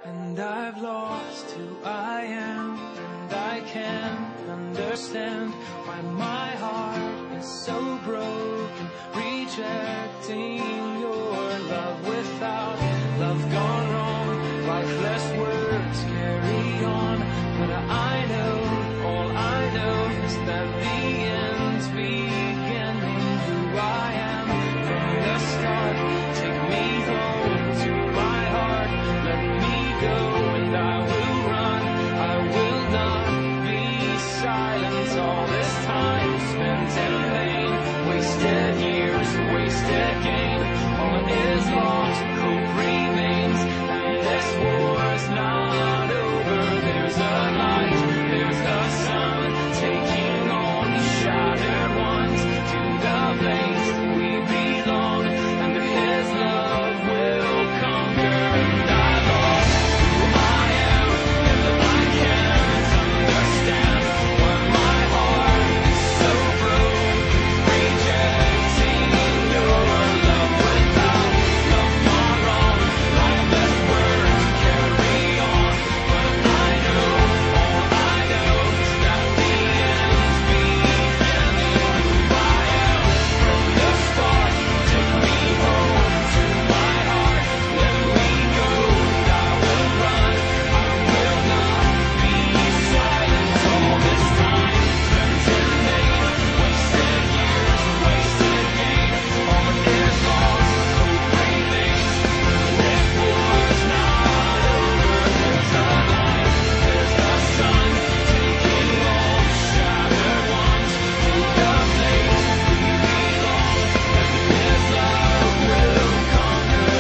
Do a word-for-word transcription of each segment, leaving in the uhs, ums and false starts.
And I've lost who I am, and I can't understand why my heart is so broken, rejecting your love. Without love gone wrong, lifeless words carry on. But I know, all I know is that the end's beginning. Who I am from the start, take me home to my heart, let me go, and I will run, I will not be silent. All this time spent in vain, wasted years, wasted gain. All is lost, hope remains, and this war's not over. There's a light, there's a sun, taking all the shattered ones to the place we belong, and His love will conquer. And I lost who I am, and I can't understand why my heart is so broken, rejecting your love. Without love gone wrong, lifeless words carry on. But I know, all I know is that the end's beginning. Who I am from the start, take me home to my heart, let me go, and I will run, I will not be silent. All this time spent in vain, wasted years, wasted gain. All is lost, hope remains, this war's not over. There's a light, there's a sun, taking all the shattered ones to the place we belong, and His love will conquer.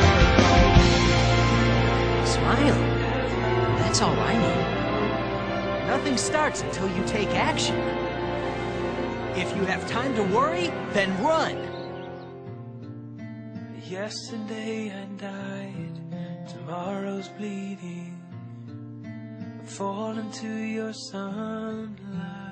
Smile. That's all I need. Nothing starts until you take action. If you have time to worry, then run. Yesterday I died, tomorrow's bleeding. Fall into your sunlight.